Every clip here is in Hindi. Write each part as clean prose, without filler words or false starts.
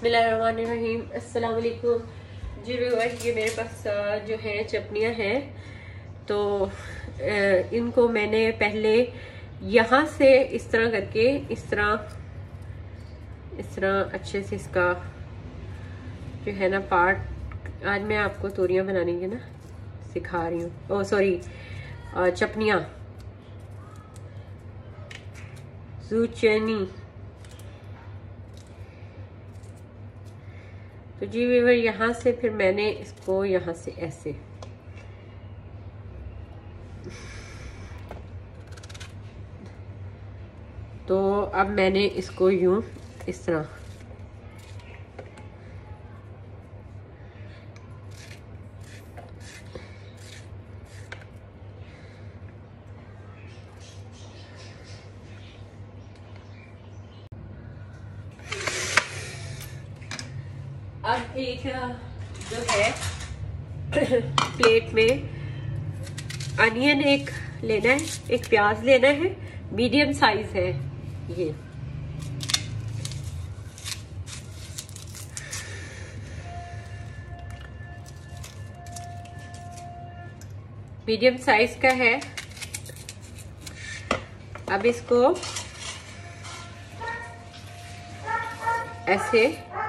बिस्मिल्लाहिर्रहमानिर्रहीम। अस्सलाम वालेकुम जी व्यूअर्स, ये मेरे पास जो है चटनियाँ हैं। तो इनको मैंने पहले यहाँ से इस तरह करके इस तरह अच्छे से इसका जो है ना पार्ट, आज मैं आपको तोरियाँ बनाने की ना सिखा रही हूँ। ओ सॉरी, चटनियाँ, zucchini। तो जी व्यूअर, यहाँ से फिर मैंने इसको यहाँ से ऐसे तो अब मैंने इसको यूं इस तरह अब एक जो है प्लेट में अनियन एक लेना है, एक प्याज लेना है, मीडियम साइज है ये। मीडियम साइज का है। अब इसको ऐसे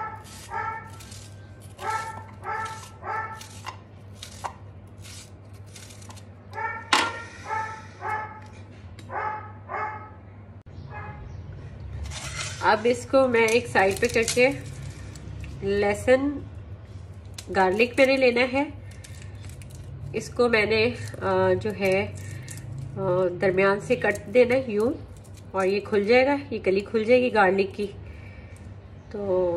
अब इसको मैं एक साइड पे करके लहसुन गार्लिक मैंने लेना है। इसको मैंने जो है दरमियान से कट देना है यूं, और ये खुल जाएगा, ये कली खुल जाएगी गार्लिक की। तो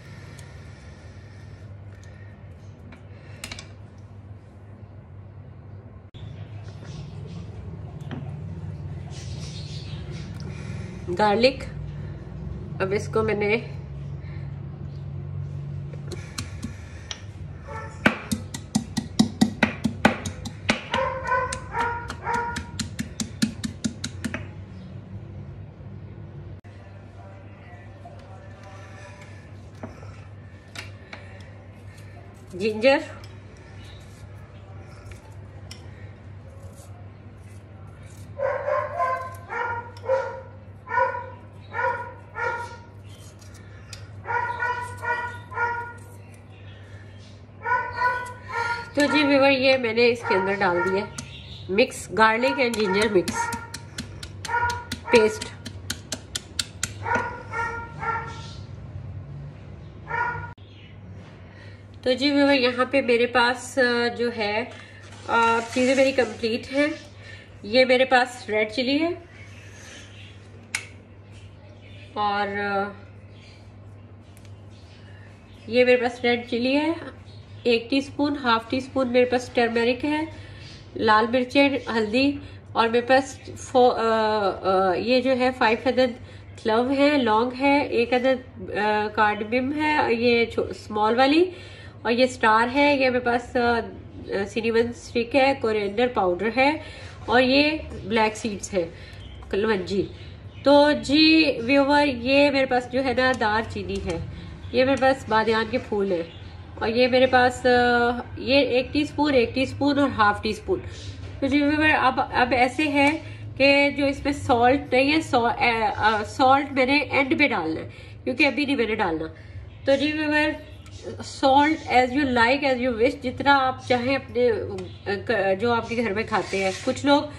गार्लिक, अब इसको मैंने जिंजर, तो जी व्यूअर, ये मैंने इसके अंदर डाल दिया mix garlic and ginger mix paste. तो जी व्यूअर, यहाँ पे मेरे पास जो है चीज़ें मेरी कंप्लीट हैं। ये मेरे पास रेड चिली है, और ये मेरे पास रेड चिली है 1 टीस्पून, हाफ टी स्पून मेरे पास टर्मरिक है, लाल मिर्चें, हल्दी, और मेरे पास ये जो है 5 अदद क्लव है, लौंग है, 1 अदद कार्डमम है, ये स्मॉल वाली, और ये स्टार है, ये मेरे पास सिनेमन स्टिक है, कोरिएंडर पाउडर है, और ये ब्लैक सीड्स है, कलवंजी। तो जी व्यूअर, ये मेरे पास जो है ना दार चीनी है, ये मेरे पास बादियान के फूल है, और ये मेरे पास ये 1 टीस्पून और हाफ टी स्पून। तो जी व्यूअर, अब ऐसे है कि जो इसमें सॉल्ट नहीं है, सॉल्ट मैंने एंड पे डालना है, क्योंकि अभी नहीं मैंने डालना। तो जी viewer, salt as you like, as you wish, जितना आप चाहें अपने जो आपके घर में खाते हैं। कुछ लोग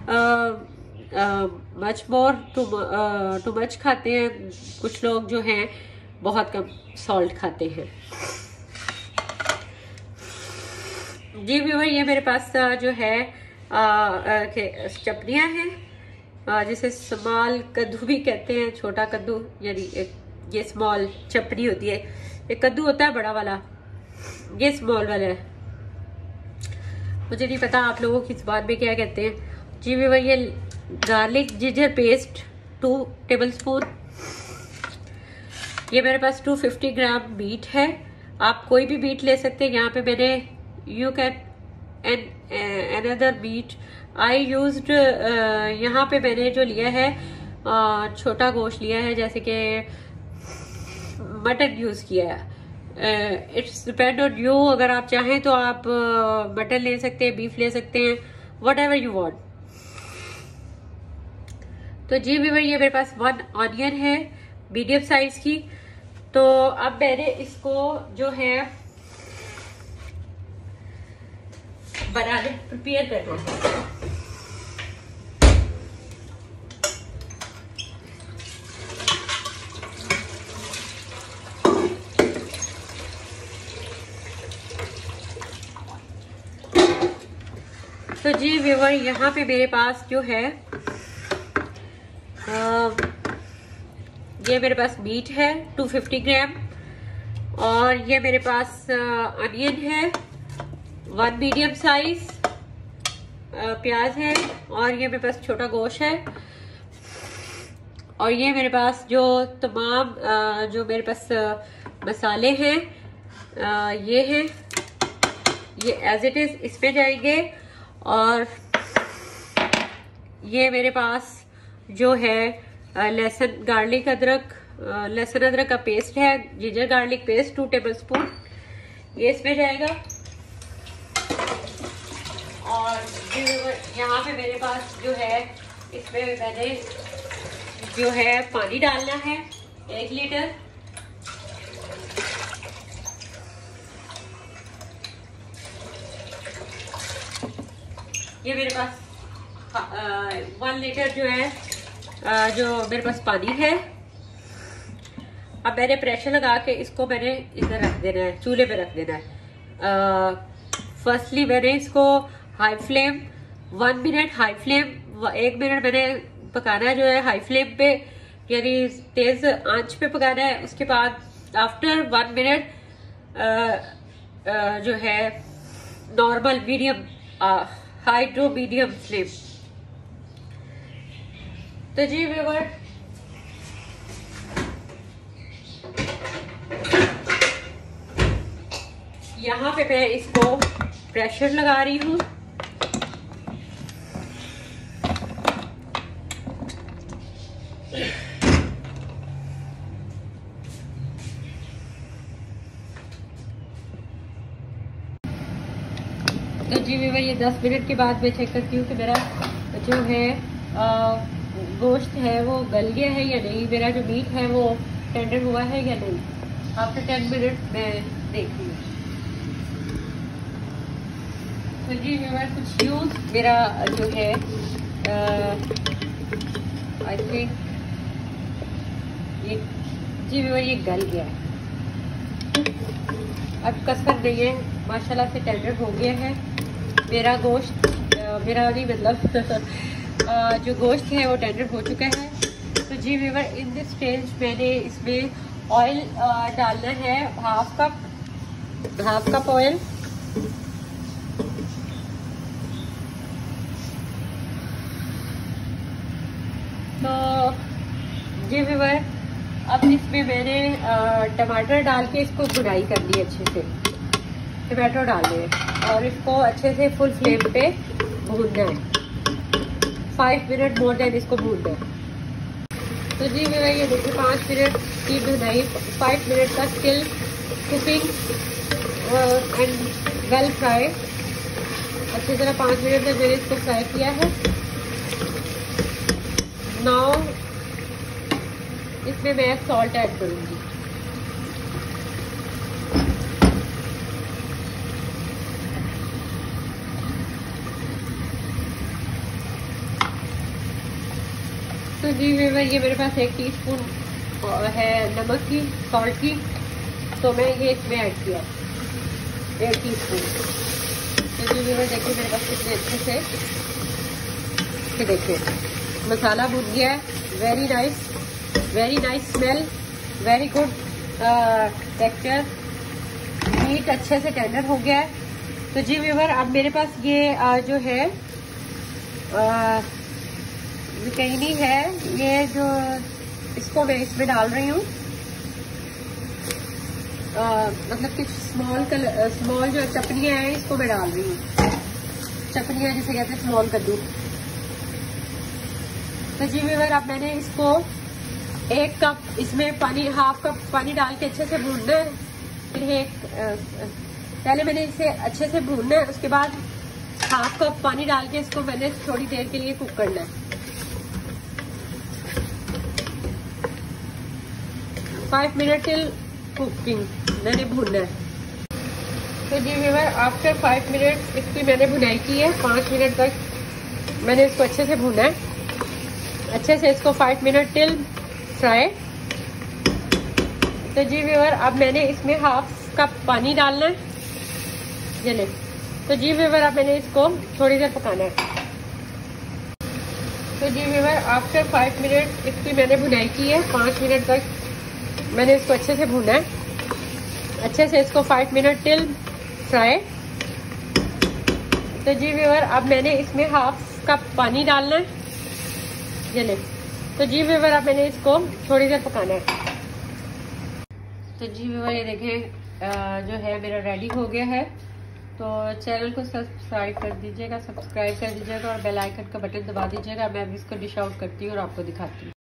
मच मोर टू मच खाते हैं, कुछ लोग जो हैं बहुत कम सॉल्ट खाते हैं। जी व्यूअर, ये मेरे पास जो है चटनियाँ हैं, जिसे स्मॉल कद्दू भी कहते हैं, छोटा कद्दू, यानी ये स्मॉल चपनी होती है। एक कद्दू होता है बड़ा वाला, ये स्मॉल वाला है, मुझे नहीं पता आप लोगों की ज़बान में क्या कहते हैं। जी व्यूअर, ये गार्लिक जिंजर पेस्ट 2 टेबलस्पून। ये मेरे पास 250 ग्राम मीट है, आप कोई भी मीट ले सकते हैं। यहाँ पे मैंने you can another meat I used, यहाँ पे मैंने जो लिया है छोटा गोश्त लिया है, जैसे कि मटन यूज किया है। इट्स डिपेंड ऑन यू, अगर आप चाहें तो आप मटन ले सकते हैं, बीफ ले सकते हैं, वट एवर यू वॉन्ट। तो जी व्यूअर, ये मेरे पास 1 ऑनियन है मीडियम साइज की। तो अब मैंने इसको जो है बनाने प्रिपेयर करना है। तो जी व्यूअर, यहाँ पे मेरे पास जो है ये मेरे पास मीट है 250 ग्राम, और ये मेरे पास अनियन है 1 मीडियम साइज, प्याज है, और ये मेरे पास छोटा गोश्त है, और ये मेरे पास जो तमाम जो मेरे पास मसाले हैं ये हैं, ये एज इट इज इसमें जाएंगे। और ये मेरे पास जो है लहसुन गार्लिक अदरक, लहसुन अदरक का पेस्ट है, जिंजर गार्लिक पेस्ट 2 टेबलस्पून, ये इसमें जाएगा। और यहाँ पे मेरे पास जो है इसमें मैंने जो है पानी डालना है 1 लीटर। ये मेरे पास 1 लीटर जो है जो मेरे पास पानी है। अब मैंने प्रेशर लगा के इसको मैंने इधर रख देना है, चूल्हे पे रख देना है। फर्स्टली मैंने इसको high flame 1 minute, high flame 1 minute मैंने पकाना है जो है हाई फ्लेम पे, यानी तेज आंच पे पकाना है। उसके बाद आफ्टर 1 मिनट जो है normal medium hydro medium flame. तो जी व्यूअर, यहाँ पे मैं इसको प्रेशर लगा रही हूँ। तो जी व्यूअर, ये 10 मिनट के बाद मैं चेक करती हूँ कि मेरा जो है गोश्त है वो गल गया है या नहीं, मेरा जो मीट है वो टेंडर हुआ है या नहीं। आफ्टर 10 मिनट मैं देखती हूँ। तो जी व्यूअर, कुछ यूज मेरा जो है आई थिंक ये जी व्यूअर ये गल गया है, अब कसर नहीं है, माशाल्लाह से टेंडर हो गया है मेरा गोश्त। मेरा नहीं मतलब जो गोश्त है वो टेंडर हो चुका है। तो जी व्यूअर, इन दिस स्टेज मैंने इसमें ऑयल डालना है हाफ कप ऑयल। तो जी व्यूअर, अब इसमें मैंने टमाटर डाल के इसको भुनाई करनी है, अच्छे से टमाटो डालने हैं और इसको अच्छे से फुल फ्लेम पे भूनना है। 5 मिनट मोर देन इसको भूनना है। तो जी मेरा ये देखिए 5 मिनट की भुनाई, 5 मिनट का still cooking and well fry. अच्छी तरह 5 मिनट तक मैंने इसको फ्राई किया है। नाउ इसमें मैं सॉल्ट ऐड करूंगी। तो जी व्यूअर, ये मेरे पास 1 टीस्पून है नमक की, सॉल्ट की, तो मैं ये इसमें ऐड किया 1 टीस्पून। तो जी व्यूअर देखिए मेरे पास कितने अच्छे से, ये देखिए मसाला भुन गया है। Very nice smell, very good texture, meat अच्छे से टेंडर हो गया है। तो जी व्यूअर, अब मेरे पास ये जो है कहीं है, ये जो इसको मैं इसमें डाल रही हूँ, मतलब कि स्मॉल जो चपनियाँ हैं इसको मैं डाल रही हूँ। चपनियाँ जिसे कहते हैं स्मॉल कद्दू। तो जी व्यूअर, अब मैंने इसको 1 कप इसमें पानी, हाफ कप पानी डाल के अच्छे से भूनना है। फिर पहले मैंने इसे अच्छे से भूनना है, उसके बाद हाफ कप पानी डाल के इसको मैंने थोड़ी देर के लिए कुक करना है। 5 मिनट टिल कुकिंग मैंने भूनना है। तो जी व्यूअर, आफ्टर 5 मिनट इसकी मैंने भुनाई की है। 5 मिनट तक मैंने इसको अच्छे से भूना है, अच्छे से इसको 5 मिनट टिल फ्राई। तो जी व्यूअर, अब मैंने इसमें हाफ कप पानी डालना है। चले, तो जी व्यूअर, अब मैंने इसको थोड़ी देर पकाना है। तो जी व्यूअर, आफ्टर 5 मिनट इसकी मैंने भुनाई की है। 5 मिनट तक मैंने इसको अच्छे से भूना है, अच्छे से इसको 5 मिनट टिल फ्राई। तो जी व्यूअर, अब मैंने इसमें हाफ कप पानी डालना है। चले, तो जी व्यूअर, अब मैंने इसको थोड़ी देर पकाना है। तो जी व्यूअर, ये देखें जो है मेरा रेडी हो गया है। तो चैनल को सब्सक्राइब कर दीजिएगा और बेल आइकन का बटन दबा दीजिएगा। मैं अभी इसको डिश आउट करती हूँ और आपको दिखाती हूँ।